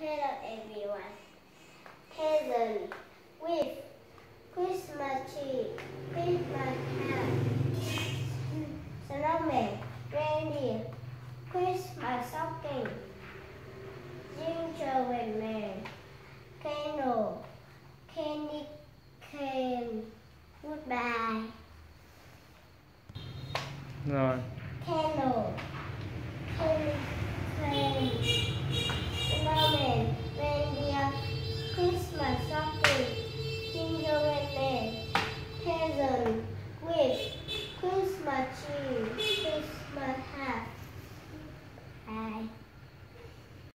Hello everyone. Present with Christmas tree, Christmas hat, snowman, reindeer, Christmas stocking, gingerbread man, candle, candy cane. Goodbye. Rồi. Candle, candy cane.